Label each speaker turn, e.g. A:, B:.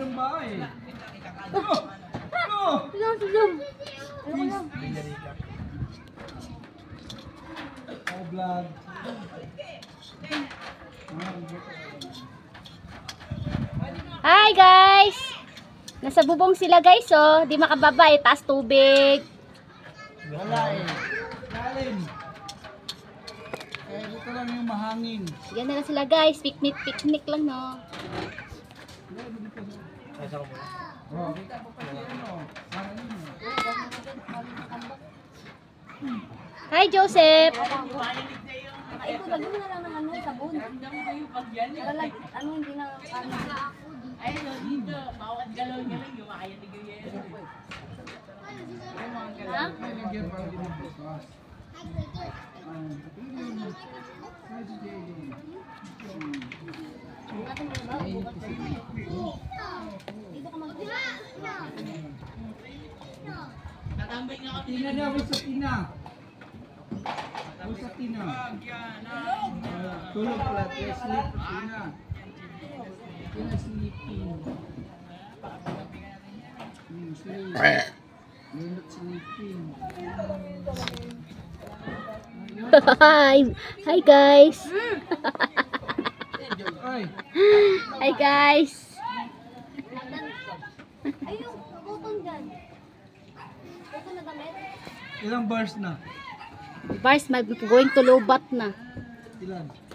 A: ng bahay.
B: Tulong.
A: Oh, vlog.
B: Hi guys! Nasa bubong sila guys oh. Di makababa eh. Taas tubig.
A: Wala eh. Lalim. Eh, dito lang yung mahangin.
B: Yan na lang sila guys. Picnic lang no.
A: Oh, kita mo pa siya ano. Mahangin.
B: Hi Joseph!
C: Ito, lagyan mo na lang ng ano, sabon. Para lang, ano, hindi na, ano.
D: Ay, no, dito. Bawat galaw niya lang, yumakaya ni Guillermo.
C: Ha?
A: Nalagyan para din ang bukas.
C: Natin mo ba? Bukas pa yun. Dito ka
D: Tatambay nga kami.
A: Tina daw sa tina. Sa tina. Tulog pala. Sleep. Tina. Tina sleeping. Sleep. You're not sleeping.
B: Hi guys!
A: Ay.
B: Hi guys!
C: Ay, yung butong dyan. Butong na damit.
A: Ilang bars na?
B: Bars, going to low bat na.
A: Ilan?